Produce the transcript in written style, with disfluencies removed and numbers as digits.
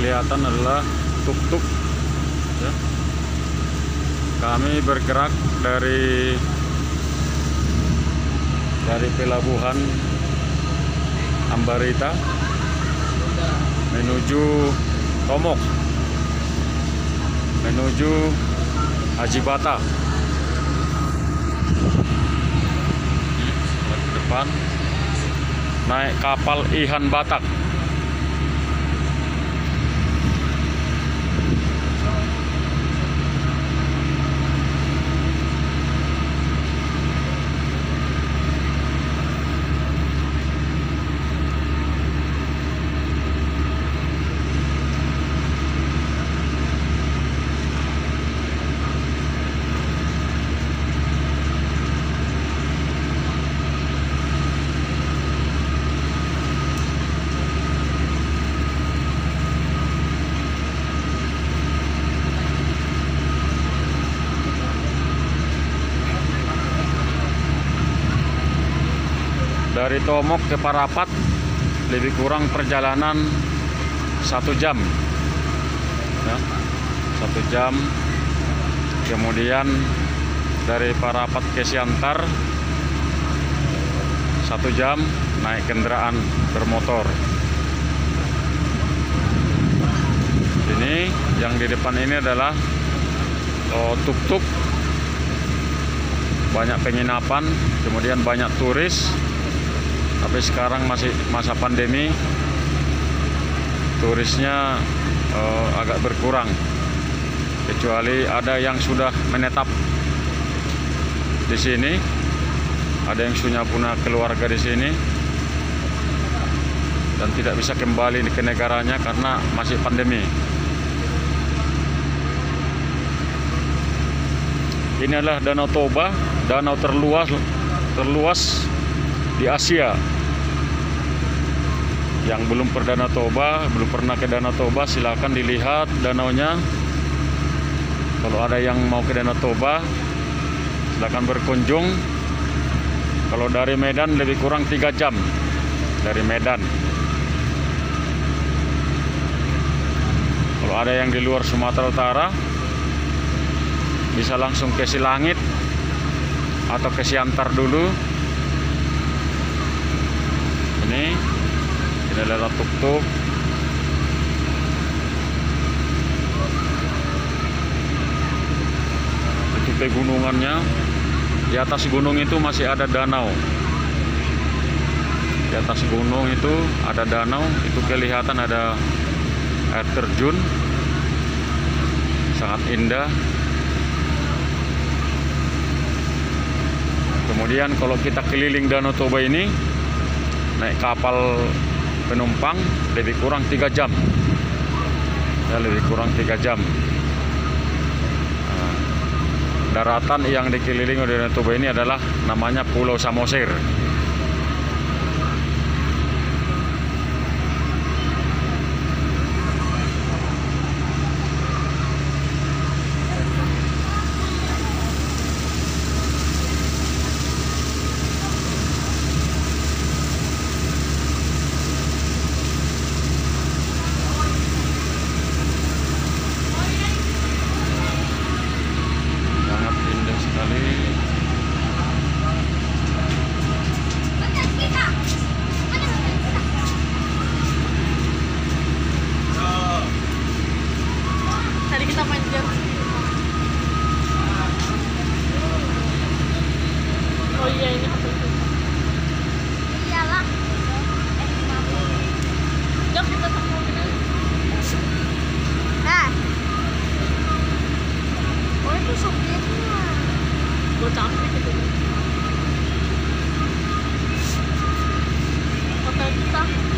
kelihatan adalah tuk-tuk ya. Kami bergerak dari pelabuhan Ambarita menuju Tomok, menuju Haji Bata. Ke depan naik kapal Ihan Batak. Dari Tomok ke Parapat lebih kurang perjalanan 1 jam ya, 1 jam. Kemudian dari Parapat ke Siantar 1 jam naik kendaraan bermotor. Ini yang di depan ini adalah tuk-tuk, banyak penginapan, kemudian banyak turis. Tapi sekarang masih masa pandemi, turisnya agak berkurang, kecuali ada yang sudah menetap di sini, ada yang sudah punya keluarga di sini dan tidak bisa kembali ke negaranya karena masih pandemi. Ini adalah Danau Toba, danau terluas di Asia. Yang belum pernah ke Danau Toba, silakan dilihat danaunya. Kalau ada yang mau ke Danau Toba, silakan berkunjung. Kalau dari Medan lebih kurang 3 jam dari Medan. Kalau ada yang di luar Sumatera Utara, bisa langsung ke Silangit atau ke Siantar dulu. Ini adalah tuk-tuk. Itu pegunungannya. Di atas gunung itu masih ada danau. Di atas gunung itu ada danau. Itu kelihatan ada air terjun. Sangat indah. Kemudian kalau kita keliling Danau Toba ini, naik kapal penumpang lebih kurang 3 jam ya, lebih kurang 3 jam. Daratan yang dikelilingi oleh Danau Toba ini adalah namanya Pulau Samosir. Oh iya, ini apa itu? Iyalah. Jom kita sama mobil. Nah. Oh itu sopirnya. Gue capek gitu. Hotel kita.